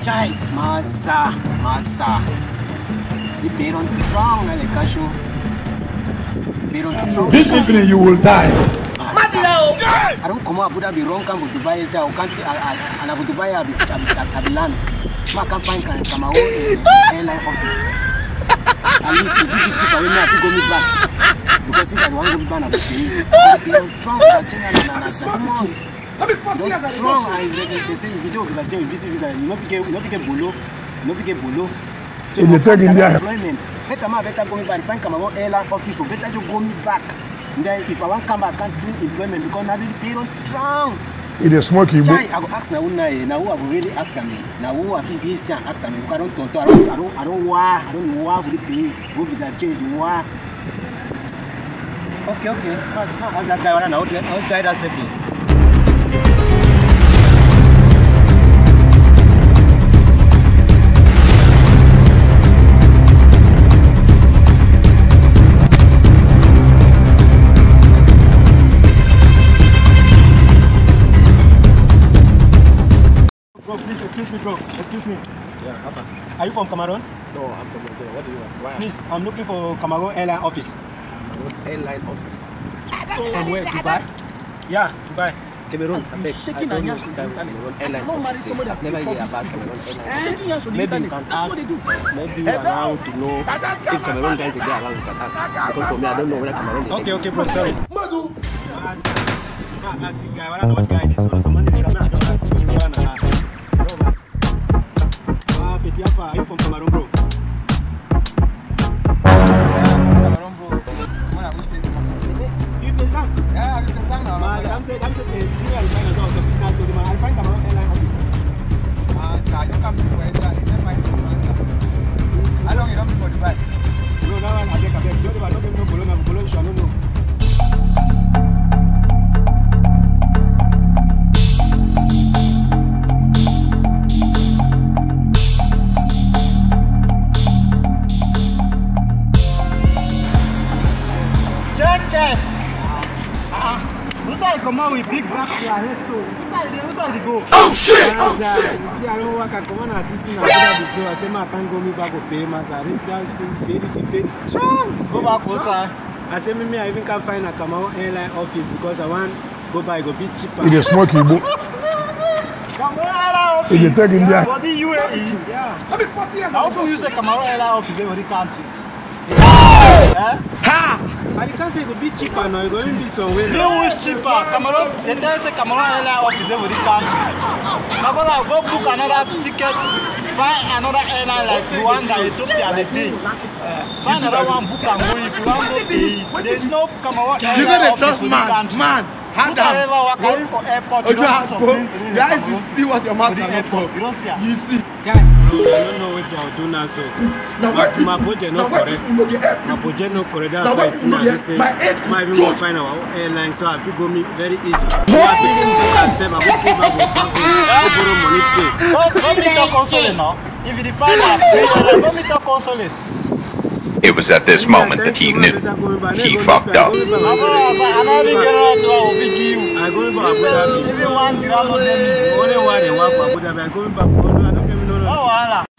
Chai, massa. The paid on strong, like a show. This evening you will die. I don't come out with be wrong come to buy I can't and I would Dubai I be land. I can't find Cameroon airline office. At least if you cheap away me I go me back. Because if I want to go back I will pay. Strong and strong and they say if you do because you visit visa you not get bolo. So in the third India employment. Better go me back find Cameroon airline office so better you go me back. Then if I want to come back, I can't do employment because now they don't drown. It is smoky. I go ask now who I go really ask me. Now who I feel easy ask me because I don't know for the pay. Go visa change why. Okay. How's that guy now? Let's try that safely. Bro, please, excuse me. Yeah, Alpha. Are you from Cameroon? No, I'm from Nigeria. What do you want? Why? Please, I'm looking for Cameroon airline office. Cameroon airline office. From where? Dubai? Yeah, Dubai. Cameroon, I beg. I don't know Cameroon airline office. I've never heard about Cameroon airline office. Maybe you can ask. Maybe you are around to know if Cameroon guys are there around, you can ask. Because for me, I don't know whether Cameroon is there. Okay, bro, sorry. Madu! Ask the guy, I don't know what guy this one. Someone is from Are you from Cameroon, bro? Cameroon, bro. Come on, I wish you present? Yeah, I present now. I'm saying, I'll find Cameroon airline office. Sir, you come to Dubai, sir. You don't mind sir. How long you don't be for Dubai? No, that one, I beg. I don't even know Bologna, I don't know. Shenkes! Who's I come out with big black head so? Who's I go? Oh shit! See, I don't work at command at this in Abuja I say I can't go me back to pay my salary. Go back closer. I say maybe I even can't find a Cameroon airline office because I want go buy go be cheaper. It is smoky. Cameroon airline office. In the third India. For the UAE. Yeah. I'll be 40 years. How come you say Cameroon airline office in the country? Ha! I can't say it will be cheaper now, it's going to be somewhere. No, it's cheaper. Cameroon, they tell you Cameroon airline office in the country. Now go book another ticket, find another airline like the one that Ethiopia they pay. Find another one, book and go if you want to pay. There is no Cameroon airline office in the country. Man. Hand down. Going for airport, you guys will see what your mouth cannot talk. You don't see it. You see. Bro, I don't know what I'll do now, so. My budget not correct. My budget not correct. That's why I see my even go find our airline, so I feel go me very easy. So I feel him book and save. I will pay back with bank. I borrow money pay. Go meet your consulate now. If you define that, go meet your consulate. It was at this moment that he knew he fucked up. Everyone,